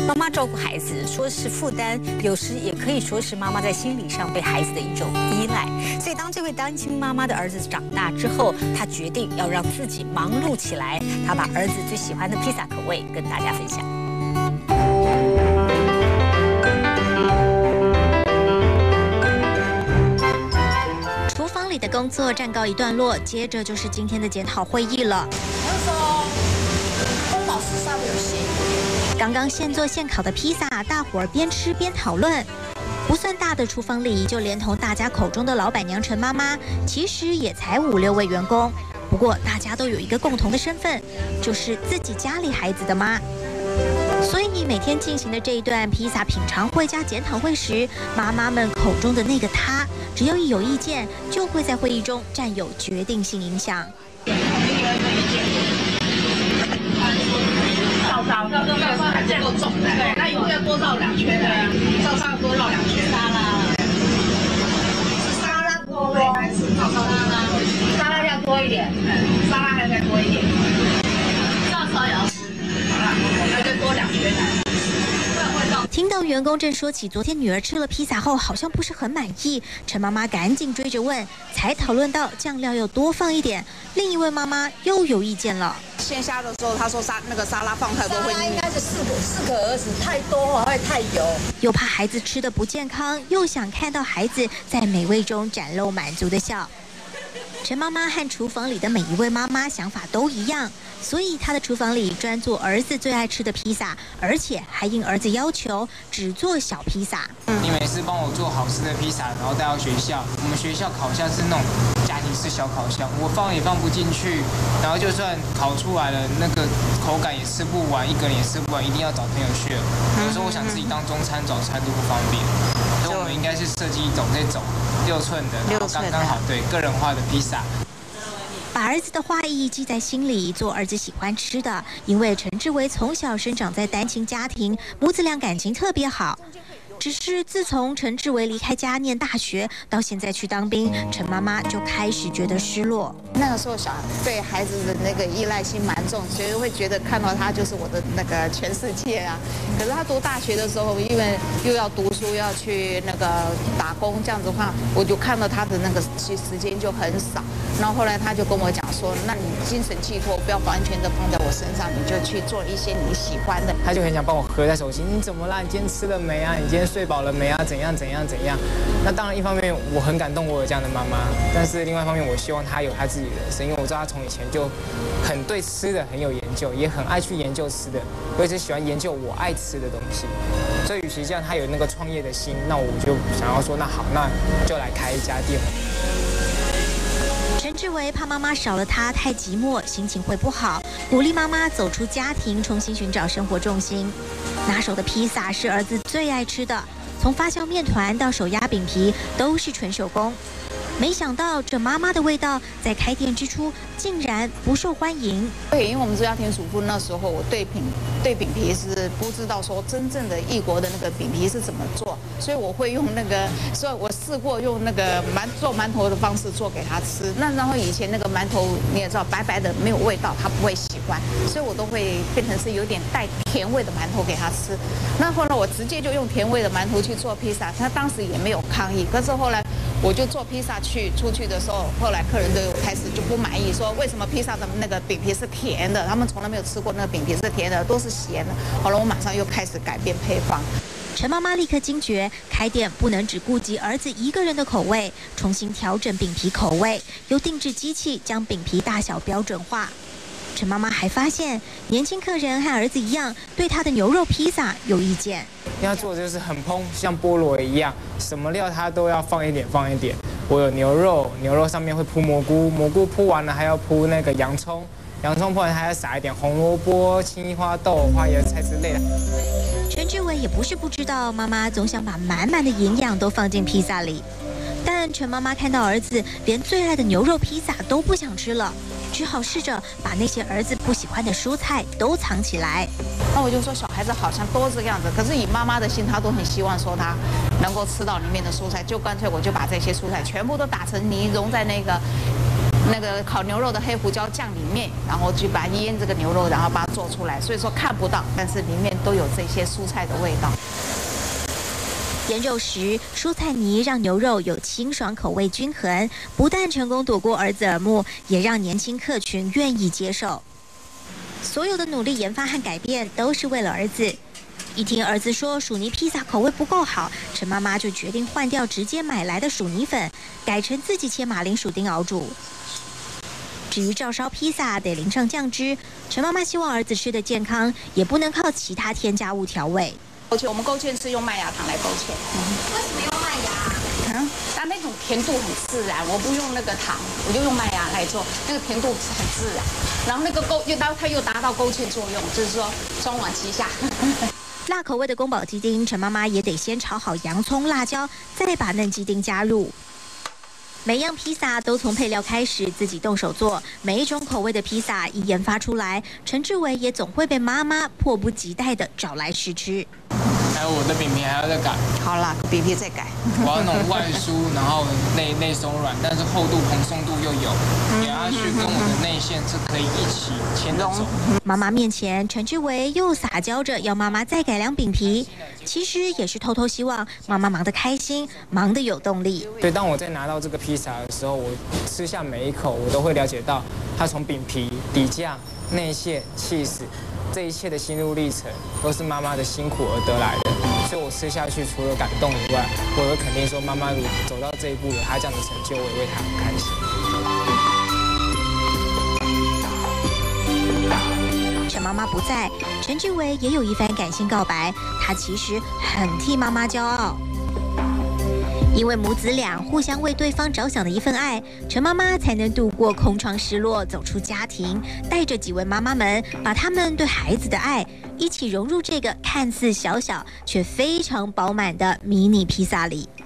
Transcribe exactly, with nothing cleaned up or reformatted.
妈妈照顾孩子，说是负担，有时也可以说是妈妈在心理上对孩子的一种依赖。所以，当这位单亲妈妈的儿子长大之后，她决定要让自己忙碌起来。她把儿子最喜欢的披萨口味跟大家分享。厨房里的工作暂告一段落，接着就是今天的检讨会议了。刚刚现做现烤的披萨，大伙儿边吃边讨论。不算大的厨房里，就连同大家口中的老板娘陈妈妈，其实也才五六位员工。不过大家都有一个共同的身份，就是自己家里孩子的妈。所以每天进行的这一段披萨品尝会加检讨会时，妈妈们口中的那个她，只要一有意见，就会在会议中占有决定性影响。 少少，这个还不够重，对，那以后要多绕两圈的，照上多绕两圈。沙拉，是沙拉多还是沙拉？沙拉要多一点，沙拉还再多一点，照烧也要多，好了，那就多两圈来。 听到员工正说起昨天女儿吃了披萨后好像不是很满意，陈妈妈赶紧追着问，才讨论到酱料要多放一点。另一位妈妈又有意见了。 鲜虾的时候，她说沙那个沙拉放太多会腻。 应该是适可适可而止，太多会太油。 又怕孩子吃的不健康，又想看到孩子在美味中展露满足的笑。陈妈妈和厨房里的每一位妈妈想法都一样，所以她的厨房里专做儿子最爱吃的披萨，而且还应儿子要求只做小披萨。 你每次帮我做好吃的披萨，然后带到学校，我们学校烤箱是那种家庭式小烤箱，我放也放不进去，然后就算烤出来了，那个口感也吃不完，一个人也吃不完，一定要找朋友 share。有时候我想自己当中餐早餐都不方便，所以我们应该是设计一种这种六寸的，然后刚刚好对个人化的披萨。 把儿子的话意记在心里，做儿子喜欢吃的。因为陈志伟从小生长在单亲家庭，母子俩感情特别好。只是自从陈志伟离开家念大学，到现在去当兵，陈妈妈就开始觉得失落。 那个时候小孩对孩子的那个依赖心蛮重，所以会觉得看到他就是我的那个全世界啊。可是他读大学的时候，因为又要读书，又要去那个打工，这样子的话，我就看到他的那个时间就很少。然后后来他就跟我讲说，那你精神寄托不要完全的放在我身上，你就去做一些你喜欢的。 他就很想帮我合在手心，你怎么啦？你今天吃了没啊？你今天睡饱了没啊？怎样怎样怎样？那当然，一方面我很感动，我有这样的妈妈，但是另外一方面，我希望她有她自己的人生，因为我知道她从以前就很对吃的很有研究，也很爱去研究吃的，我一直喜欢研究我爱吃的东西。所以，与其这样，她有那个创业的心，那我就想要说，那好，那就来开一家店。 陈志伟怕妈妈少了他太寂寞，心情会不好，鼓励妈妈走出家庭，重新寻找生活重心。拿手的披萨是儿子最爱吃的，从发酵面团到手压饼皮都是纯手工。没想到这妈妈的味道在开店之初竟然不受欢迎。 对，因为我们是家庭主妇，那时候我对饼对饼皮是不知道说真正的异国的那个饼皮是怎么做，所以我会用那个，所以我试过用那个馒做馒头的方式做给他吃。那然后以前那个馒头你也知道白白的没有味道，他不会喜欢，所以我都会变成是有点带甜味的馒头给他吃。那后来我直接就用甜味的馒头去做披萨，他当时也没有抗议。可是后来我就做披萨去出去的时候，后来客人都有开始就不满意，说为什么披萨的那个饼皮是甜的？他们从来没有吃过那个饼皮是甜的，都是咸的。后来我马上又开始改变配方。 陈妈妈立刻惊觉，开店不能只顾及儿子一个人的口味，重新调整饼皮口味，由定制机器将饼皮大小标准化。陈妈妈还发现，年轻客人和儿子一样，对她的牛肉披萨有意见。 因为他做的就是很蓬，像菠萝一样，什么料他都要放一点放一点。我有牛肉，牛肉上面会铺蘑菇，蘑菇铺完了还要铺那个洋葱，洋葱铺完还要撒一点红萝卜、青花豆、花椰菜之类的。 陈志伟也不是不知道，妈妈总想把满满的营养都放进披萨里，但陈妈妈看到儿子连最爱的牛肉披萨都不想吃了，只好试着把那些儿子不喜欢的蔬菜都藏起来。 那我就说小孩子好像都这个样子，可是以妈妈的心，她都很希望说她能够吃到里面的蔬菜，就干脆我就把这些蔬菜全部都打成泥，融在那个那个烤牛肉的黑胡椒酱里面，然后去把它腌这个牛肉，然后把它做出来。所以说看不到，但是里面都有这些蔬菜的味道。 腌肉时，蔬菜泥让牛肉有清爽口味均衡，不但成功躲过儿子耳目，也让年轻客群愿意接受。所有的努力研发和改变都是为了儿子。一听儿子说薯泥披萨口味不够好，陈妈妈就决定换掉直接买来的薯泥粉，改成自己切马铃薯丁熬煮。至于照烧披萨得淋上酱汁，陈妈妈希望儿子吃得健康，也不能靠其他添加物调味。 而且我们勾芡是用麦芽糖来勾芡。 为什么用麦芽？ 嗯，但那种甜度很自然，我不用那个糖，我就用麦芽来做，那个甜度很自然。然后那个勾又达它又达到勾芡作用，就是说双管齐下。 辣口味的宫保鸡丁，陈妈妈也得先炒好洋葱、辣椒，再把嫩鸡丁加入。每样披萨都从配料开始自己动手做，每一种口味的披萨一研发出来，陈志伟也总会被妈妈迫不及待地找来试吃。 还有我的饼皮还要再改， 好啦，饼皮再改。 我要那种外酥，然后内内松软，但是厚度蓬松度又有，咬下去跟我的内馅是可以一起牵着走。 妈妈面前，陈志伟又撒娇着要妈妈再改良饼皮，其实也是偷偷希望妈妈忙得开心，忙得有动力。 所以当我在拿到这个披萨的时候，我吃下每一口，我都会了解到它从饼皮、底酱、内馅、起司。这一切的心路历程都是妈妈的辛苦而得来的，所以我吃下去除了感动以外，我会肯定说妈妈如走到这一步有她这样的成就，我也为她很开心。陈妈妈不在，陈志伟也有一番感性告白，他其实很替妈妈骄傲。因为母子俩互相为对方着想的一份爱，陈妈妈才能度过空窗失落，走出家庭，带着几位妈妈们，把他们对孩子的爱一起融入这个看似小小却非常饱满的迷你披萨里。